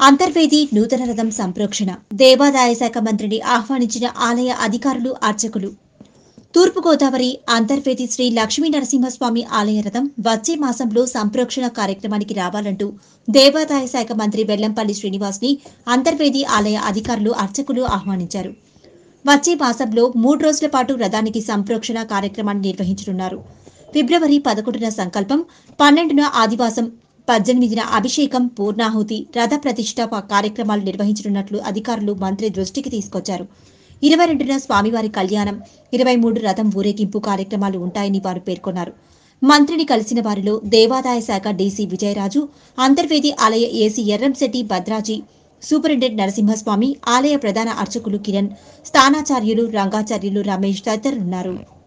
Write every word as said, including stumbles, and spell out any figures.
అంతర్వేది నూతన రథం సంప్రోక్షణ దేవాదాయ శాఖ మంత్రిని ఆహ్వానించిన ఆలయ అధికారులు అర్చకులు. తూర్పు గోదావరి అంతర్వేది శ్రీ లక్ష్మీనరసింహస్వామి ఆలయ రథం వచ్చే మాసంలో సంప్రోక్షణ కార్యక్రమానికి రావాలంటూ దేవాదాయ శాఖ మంత్రి వెల్లంపల్లి శ్రీనివాస్ ని అంతర్వేది ఆలయ అధికారులు అర్చకులు ఆహ్వానించారు. వచ్చే మాసంలో మూడు రోజుల పాటు రథానికి సంప్రోక్షణ కార్యక్రమాన్ని నిర్వహించనున్నారు. ఫిబ్రవరి పదకొండున సంకల్పం, పన్నెండున ఆదివాసం, పద్దెనిమిదిన అభిషేకం, పూర్ణాహుతి, రథ ప్రతిష్ఠ కార్యక్రమాలు నిర్వహించనున్నట్లు అధికారులు మంత్రి దృష్టికి తీసుకొచ్చారు. ఇరవై రెండున స్వామివారి కళ్యాణం, ఇరవై మూడు రథం ఊరేగింపు కార్యక్రమాలు ఉంటాయని వారు పేర్కొన్నారు. మంత్రిని కలిసిన వారిలో దేవాదాయ శాఖ డీసీ విజయరాజు, అంతర్వేది ఆలయ ఏసీ ఎర్రంశెట్టి భద్రాజీ, సూపరింటెండెంట్ నరసింహస్వామి, ఆలయ ప్రధాన అర్చకులు కిరణ్, స్థానాచార్యులు రంగాచార్యులు రమేష్ తదితరులున్నారు.